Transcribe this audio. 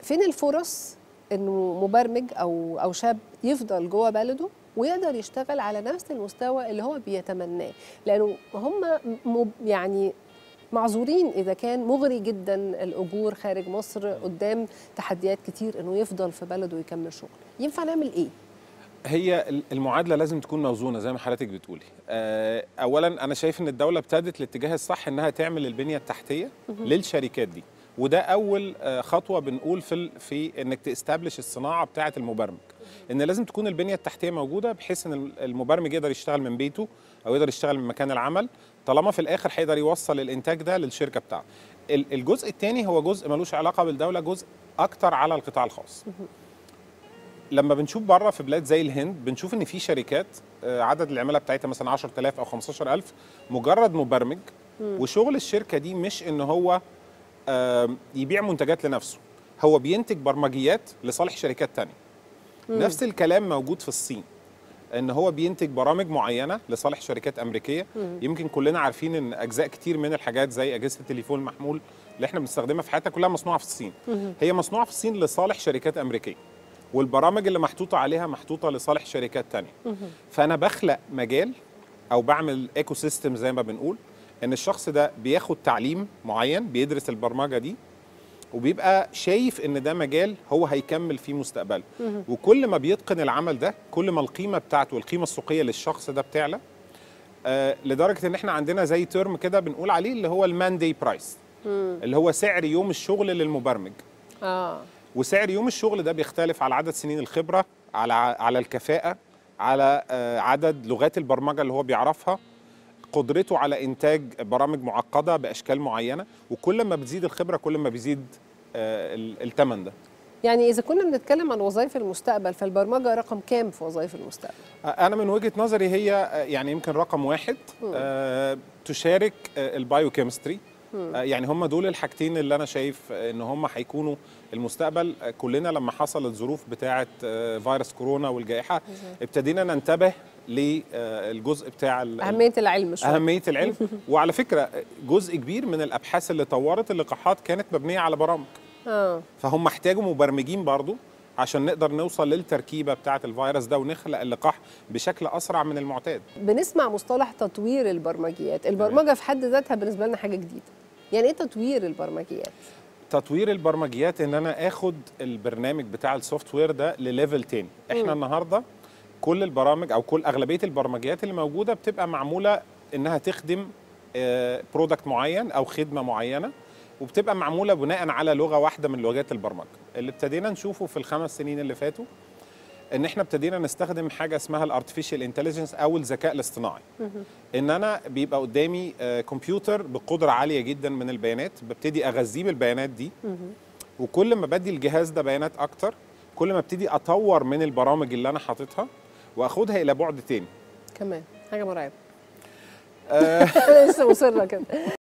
فين الفرص انه مبرمج او شاب يفضل جوه بلده ويقدر يشتغل على نفس المستوى اللي هو بيتمناه، لانه هم يعني معذورين اذا كان مغري جدا الاجور خارج مصر قدام تحديات كتير انه يفضل في بلده ويكمل شغل. ينفع نعمل ايه؟ هي المعادله لازم تكون موزونه زي ما حضرتك بتقولي. اولا انا شايف ان الدوله ابتدت الاتجاه الصح انها تعمل البنيه التحتيه للشركات دي، وده اول خطوه بنقول في انك تستبلش الصناعه بتاعه المبرمج، ان لازم تكون البنيه التحتيه موجوده بحيث ان المبرمج يقدر يشتغل من بيته او يقدر يشتغل من مكان العمل، طالما في الاخر هيقدر يوصل الانتاج ده للشركه بتاعته. الجزء الثاني هو جزء ملوش علاقه بالدوله، جزء اكتر على القطاع الخاص. لما بنشوف بره في بلاد زي الهند بنشوف ان في شركات عدد العماله بتاعتها مثلا 10,000 او 15,000 مجرد مبرمج، وشغل الشركه دي مش ان هو يبيع منتجات لنفسه، هو بينتج برمجيات لصالح شركات تانية. نفس الكلام موجود في الصين، ان هو بينتج برامج معينه لصالح شركات امريكيه. يمكن كلنا عارفين ان اجزاء كتير من الحاجات زي اجهزه التليفون المحمول اللي احنا بنستخدمها في حياتنا كلها مصنوعه في الصين. هي مصنوعه في الصين لصالح شركات امريكيه، والبرامج اللي محطوطه عليها محطوطه لصالح شركات تانية. فانا بخلق مجال او بعمل ايكو سيستم زي ما بنقول، ان الشخص ده بياخد تعليم معين، بيدرس البرمجه دي، وبيبقى شايف ان ده مجال هو هيكمل فيه مستقبله. وكل ما بيتقن العمل ده كل ما القيمه بتاعته والقيمه السوقيه للشخص ده بتعلى، لدرجه ان احنا عندنا زي ترم كده بنقول عليه اللي هو المان داي برايس، اللي هو سعر يوم الشغل للمبرمج. وسعر يوم الشغل ده بيختلف على عدد سنين الخبره، على الكفاءه، على عدد لغات البرمجه اللي هو بيعرفها، قدرته على انتاج برامج معقده باشكال معينه، وكل ما بتزيد الخبره كل ما بيزيد الثمن ده. يعني اذا كنا بنتكلم عن وظائف المستقبل، فالبرمجه رقم كام في وظائف المستقبل؟ انا من وجهه نظري هي يعني يمكن رقم واحد. تشارك البايوكيمستري. يعني هم دول الحاجتين اللي انا شايف ان هم هيكونوا المستقبل. كلنا لما حصل الظروف بتاعه فيروس كورونا والجائحه ابتدينا ننتبه للجزء بتاع أهمية العلم شوية. أهمية العلم. وعلى فكرة جزء كبير من الأبحاث اللي طورت اللقاحات كانت مبنية على برامج. فهم احتاجوا مبرمجين برضو عشان نقدر نوصل للتركيبة بتاعة الفيروس ده ونخلق اللقاح بشكل أسرع من المعتاد. بنسمع مصطلح تطوير البرمجيات، البرمجة في حد ذاتها بالنسبة لنا حاجة جديدة. يعني إيه تطوير البرمجيات؟ تطوير البرمجيات إن أنا آخد البرنامج بتاع السوفت وير ده لليفل تاني. إحنا النهاردة كل البرامج او كل اغلبيه البرمجيات اللي موجوده بتبقى معموله انها تخدم برودكت معين او خدمه معينه، وبتبقى معموله بناء على لغه واحده من لغات البرمجه. اللي ابتدينا نشوفه في ال5 سنين اللي فاتوا ان احنا ابتدينا نستخدم حاجه اسمها الارتفيشال انتليجنس او الذكاء الاصطناعي. ان انا بيبقى قدامي كمبيوتر بقدره عاليه جدا من البيانات، ببتدي اغذيه بالبيانات دي، وكل ما بدي الجهاز ده بيانات اكتر كل ما ابتدي اطور من البرامج اللي انا حاططها واخدها الى بعد تاني. كمان حاجه مرعبه. لسه مصره كده.